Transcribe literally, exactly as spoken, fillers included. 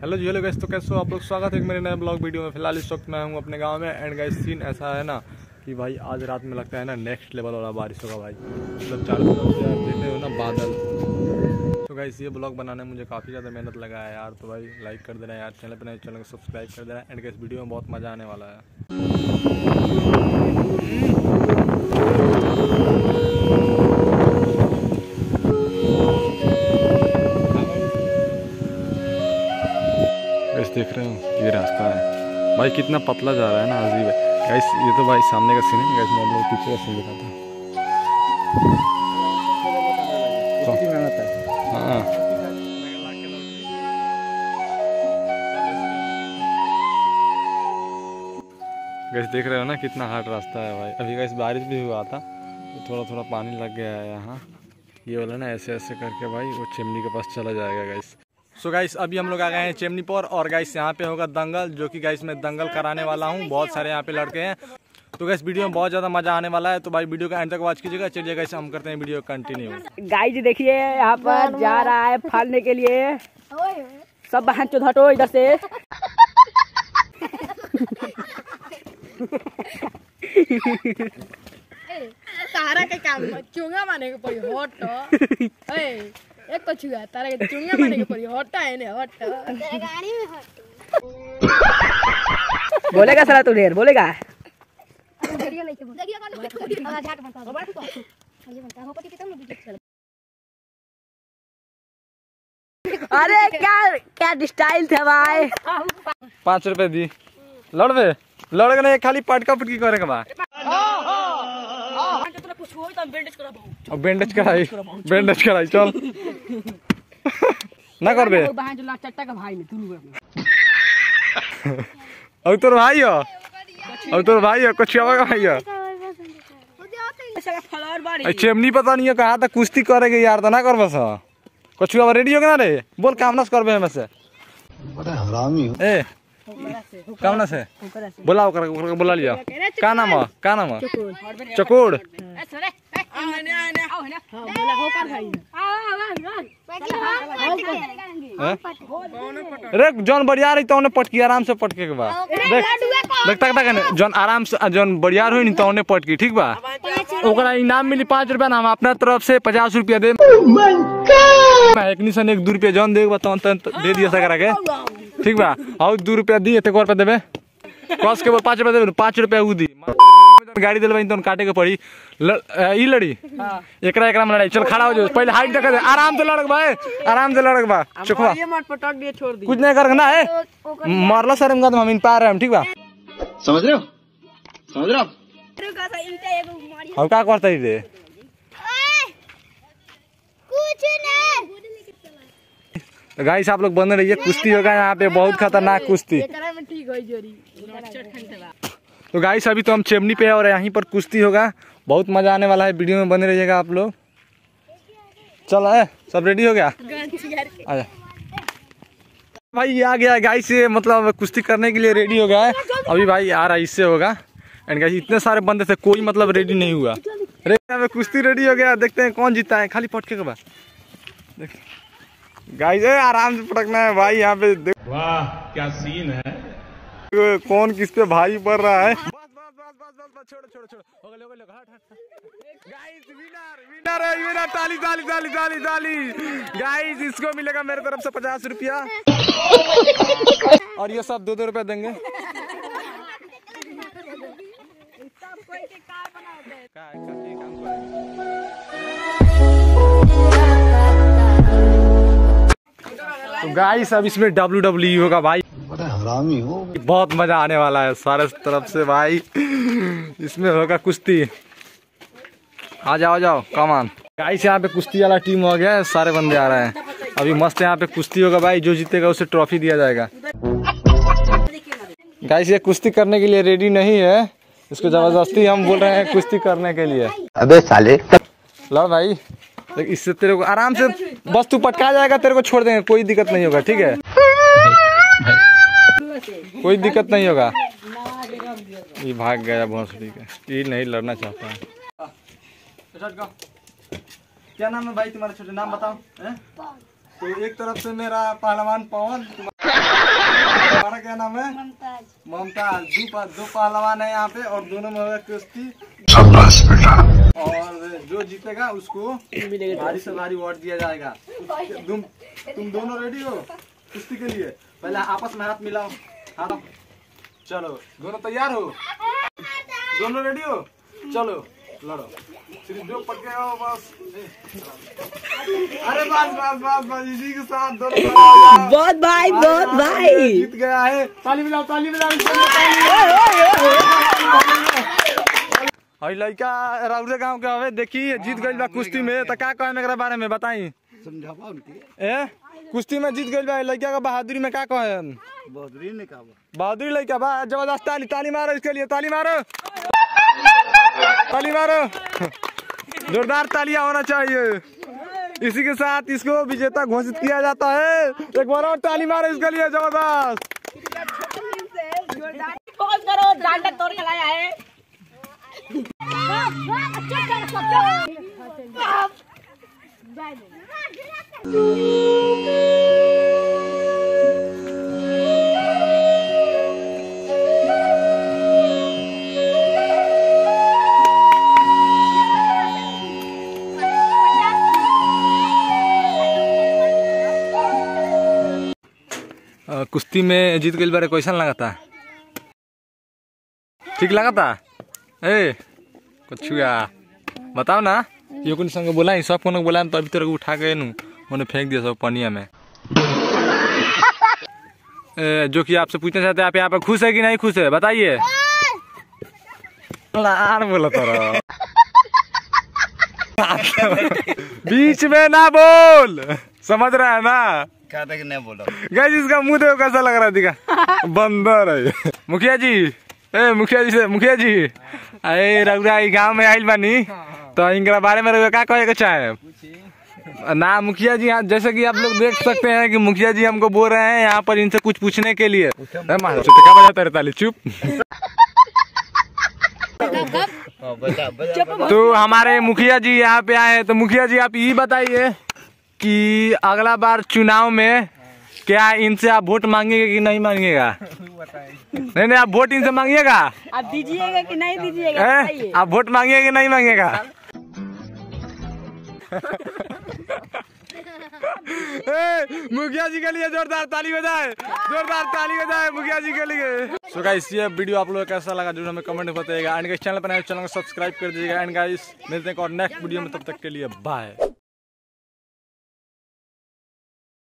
Hello जी hello guys, तो कैसे हो आप लोग। स्वागत है एक मेरे नए ब्लॉग वीडियो में। फिलहाल इस वक्त मैं हूँ अपने गांव में। एंड गाइस सीन ऐसा है ना कि भाई आज रात में लगता है ना नेक्स्ट लेवल वाला बारिश होगा भाई। मतलब चारों तरफ से आप देखे हो ना बादल। तो गाइस ये ब्लॉग बनाने में मुझे काफ़ी ज़्यादा मेहनत लगा है यार। तो भाई लाइक कर देना यार, चैनल पर नए चैनल को सब्सक्राइब कर देना। एंड गाइस वीडियो में बहुत मज़ा आने वाला है। देख रहे हो ये रास्ता है भाई, कितना पतला जा रहा है ना, अजीब है गाइस। ये तो भाई सामने का सीन है गाइस, मैं आप लोग पीछे का सीन दिखाता हूँ। हाँ गाइस देख रहे हो ना कितना हार्ड रास्ता है भाई। अभी गाइस बारिश भी हुआ था तो थोड़ा थोड़ा पानी लग गया है यहाँ। ये वाला ना ऐसे ऐसे करके भाई वो चिमनी के पास चला जाएगा गाइस। सो गाइस अभी हम लोग आ गए हैं चिमनी पर। और गाइस यहाँ पे होगा दंगल, जो कि गाइस मैं दंगल कराने वाला हूँ। बहुत सारे यहाँ पे लड़के हैं। तो गाइस वीडियो में बहुत ज़्यादा मजा आने वाला है। तो भाई वीडियो का एंड तक वॉच कीजिएगा। चलिए गाइस हम करते हैं वीडियो कंटिन्यू। गाइस देखिए यहाँ पर जा रहा है फाड़ने के लिए। सब बहन चो हटो इधर से। तारा के काम चुंगा मारने के पड़ी हट। ए एक तो छुआ तारा के चुंगा मारने के पड़ी हट है ने हट तेरे गाड़ी में हट। बोलेगा साला तू ढेर बोलेगा। वीडियो नहीं के देखिए कौन हां झाट बनता है ये बनता है होपटी के तुम वीडियो। अरे क्या क्या स्टाइल था भाई। पाँच रुपए दी लड़वे लड़के नहीं खाली पटका पुटकी करे के बाद अब बैंडेज कराई बैंडेज कराई चल ना कर बे अब तोर भाई हो अब तोर भाई हो कुछ का भाई हो। चिमनी पता नहीं है कहाँ तक कुश्ती करेगे यार, तो ना कर बस कुछ रेडी हो गया रे। बोल काम ना कर बे हरामी हो ए काम ना से बोला कर बोला लिया। का नाम है का नाम है चकोड़। अरे जौन बढ़िया रही तो पटकी आराम से पटके के बाद देख देख तक तक जौन आराम से जौन बढ़िया हुई नहीं तो पटकी ठीक बा। ओकरा इनाम मिली पाँच रुपया ना, हम अपना तरफ से पचास रुपया दे। एक निशान एक दो रुपया जौन दे बताओ दे दिया सका के ठीक बा। और दो रुपया दी एक और पे देवे कस के बोल पाँच रुपया देवे पाँच रुपया उ दी। गाड़ी दिलवाई तो काटे के पड़ी ई लड़ी एकरा एकरा में लड़ाई। चल खड़ा हो जाओ पहले हाइट देख दे आराम से लड़क भाई आराम से लड़क बा चुकवा ये मत पटक दिए छोड़ दी कुछ नहीं कर ना है मारला सर हम हम इन पा रहे हम ठीक बा। समझ रहे हो समझ रहे हो हम क्या करता ही रे कुछ नहीं। तो गाइस आप लोग बन रहिए, कुश्ती होगा यहाँ पे बहुत खतरनाक कुश्ती। तो गाइस अभी तो हम चिमनी पे और यहीं पर कुश्ती होगा, बहुत मजा आने वाला है। वीडियो में बने रहिएगा आप लोग। चल है सब रेडी हो गया आजा भाई आ गया गाइस। ये मतलब कुश्ती करने के लिए रेडी हो गया है अभी भाई आ रहा इससे होगा। एंड गाइस इतने सारे बंदे थे कोई मतलब रेडी नहीं हुआ। अरे कुश्ती रेडी हो गया, देखते हैं कौन जीता है। खाली पटके के बाद गाइस आराम से पटकना है भाई यहाँ पे। वाह क्या सीन है, कौन किस पे भाई पड़ रहा है। बस बस बस बस बस छोड़ो छोड़ो छोड़ो हो गया हो गया हट हट। गाइस विनर विनर है विनर। ताली ताली ताली ताली ताली गाइस इसको मिलेगा मेरे तरफ से पचास रुपया और ये सब दो दो रुपया देंगे। तो गाइस अब इसमें डब्ल्यू डब्ल्यू ई होगा भाई, हरामी हो बहुत मजा आने वाला है सारे तरफ से भाई। इसमें होगा कुश्ती। आ जाओ आ जाओ कमान गाइस। यहाँ पे कुश्ती वाला टीम हो गया है, सारे बंदे आ रहे हैं अभी मस्त यहाँ पे कुश्ती होगा भाई। जो जीतेगा उसे ट्रॉफी दिया जाएगा। गाइस ये कुश्ती करने के लिए रेडी नहीं है, इसको जबरदस्ती हम बोल रहे हैं कुश्ती करने के लिए। अबे साले लो भाई इससे तेरे को आराम से बस तू पटका जाएगा, तेरे को छोड़ देंगे कोई दिक्कत नहीं होगा ठीक है कोई दिक्कत नहीं होगा। ये भाग गया भोंसड़ी का, ये नहीं लड़ना चाहता है। क्या नाम है भाई तुम्हारा, छोटे नाम बताओ। तो एक तरफ से मेरा पहलवान पवन। तुम्हारा क्या नाम है? ममताज। दो पा, दो पहलवान है यहाँ पे और दोनों में होगा कुश्ती। शाबाश बेटा। और जो जीतेगा उसको भारी से भारी वोट दिया जाएगा। तुम तुम दोनों रेडी हो कुश्ती के लिए? पहले आपस में हाथ मिलाओ। हाँ चलो, दोनों तैयार हो? दोनों रेडी हो? चलो लड़ो। सिर्फ जो पक्के हो बस। अरे बस बस बस बस इसी के साथ दोनों बहुत भाई बहुत भाई जीत गया है। ताली मिलाओ ताली मिलाओ। हई लड़का राउरे गांव के हवे, देखी जीत गइल बा कुश्ती में। तो का कहे एकरा बारे में बताई? समझावा उनके। ए कुश्ती में जीत गइल बा लड़का का बहादुरी में का कहे? बहादुरी ने कहा बहादुरी लड़का बा। जबरदस्त ताली ताली मारो इसके लिए। ताली मारो ताली मारो। जोरदार तालियां होना चाहिए। इसी के साथ इसको विजेता घोषित किया जाता है। एक बार और ताली मारो इसके लिए। जबरदस्त। करो डांडा तोड़ के लाया है। कुश्ती में जीत गई बारे कैसा लगा था? ठीक लगा था? ए कुछ बताओ ना। यो कुछ संग बोला सब को बोला तो अभी तक उठा गए नु उन्हें फेंक दिया सब पानिया में। ए, जो कि आपसे पूछना चाहते हैं, आप यहाँ पे खुश है कि नहीं खुश है बताइए। बोला तो बीच में ना बोल, समझ रहा है ना? क्या था कि नहीं बोला। गाइस इसका मुंह देखो कैसा लग रहा है, दिखा बंदर है। मुखिया जी, ए मुखिया जी से मुखिया जी, अरे रघुरा गाँव में आइल बानी तो इनके बारे में क्या कहे के चाहे ना? मुखिया जी जैसे कि आप लोग देख सकते हैं कि मुखिया जी हमको बोल रहे हैं यहाँ पर इनसे कुछ पूछने के लिए। क्या बजाता है ताली? चुप। तो हमारे मुखिया जी यहाँ पे आए हैं। तो मुखिया जी आप ये बताइए कि अगला बार चुनाव में क्या इनसे आप वोट मांगेंगे कि नहीं मांगेगा? नहीं नहीं आप वोट इनसे मांगिएगा? आप दीजिएगा कि नहीं दीजिएगा? आप वोट मांगिएगा कि नहीं मांगिएगा? मुखिया जी के लिए जोरदार ताली बजाए, जोरदार ताली बजाए मुखिया जी के लिए। सो गाइस ये वीडियो आप लोगों को कैसा लगा जरूर हमें कमेंट में बताइएगा। एंड गाइस चैनल पर नए चैनल को सब्सक्राइब कर दीजिएगा। एंड गाइस मिलते हैं और नेक्स्ट वीडियो में, तब तक के लिए बाय।